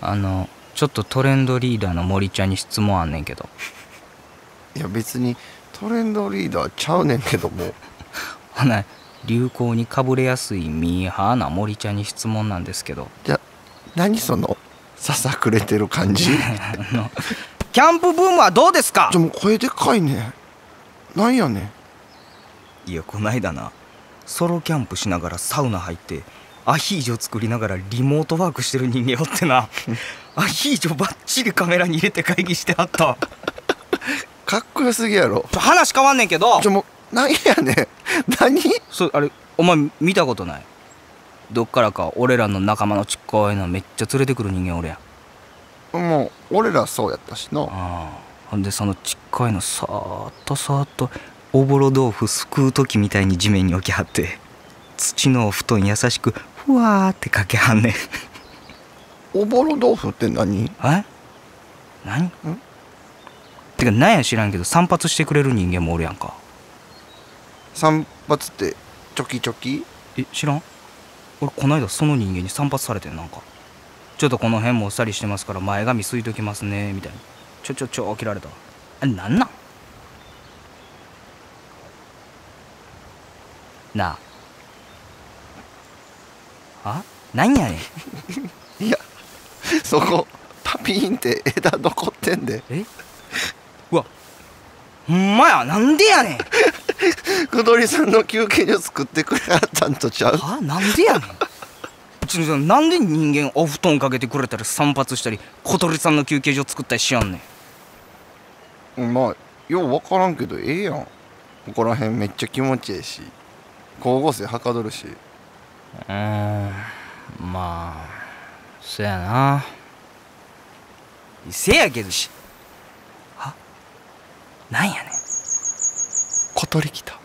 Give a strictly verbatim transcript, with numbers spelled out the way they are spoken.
あのちょっとトレンドリーダーの森ちゃんに質問あんねんけど。 いや別にトレンドリーダーちゃうねんけども。 ほな流行にかぶれやすいミーハーな森ちゃんに質問なんですけど。 じゃ何そのささくれてる感じ。 あのキャンプブームはどうですか。 じゃもう声でかいねん。なんやねん。いやこないだなソロキャンプしながらサウナ入ってアヒージョ作りながらリモートワークしてる人間おってな。アヒージョバッチリカメラに入れて会議してはった。 かっこよすぎやろ。 ちょ話変わんねんけど。 ちょもうなんやねん。何そあれお前見たことない。どっからか俺らの仲間のちっこいのめっちゃ連れてくる人間おるやん。 もう俺らそうやったしな。ああほんでそのちっこいのさーっとさーっとおぼろ豆腐すくう時みたいに地面に置きはって土のお布団優しくふわーってかけはんねん。 おぼろ豆腐って何？ え何？んてかなんや知らんけど散髪してくれる人間もおるやんか。 散髪ってチョキチョキ？ え知らん？俺こないだその人間に散髪されてん。なんかちょっとこの辺もっさりしてますから前髪すいときますねみたいにちょちょちょ切られた。あれなんなんなあ。あなんやねん。 いやそこパピーンって枝残ってんで。 えうわほんまやなんでやねん。 くどりさんの休憩所作ってくれはったんとちゃう？ はなんでやねん。ちょなんで人間お布団かけてくれたり散髪したり小鳥さんの休憩所作ったりしやんねん。まあよう分からんけどええやん。ここら辺めっちゃ気持ちええし光合成はかどるし。 うーんまあそやな。せやけどしはなんやねん。 小鳥来た。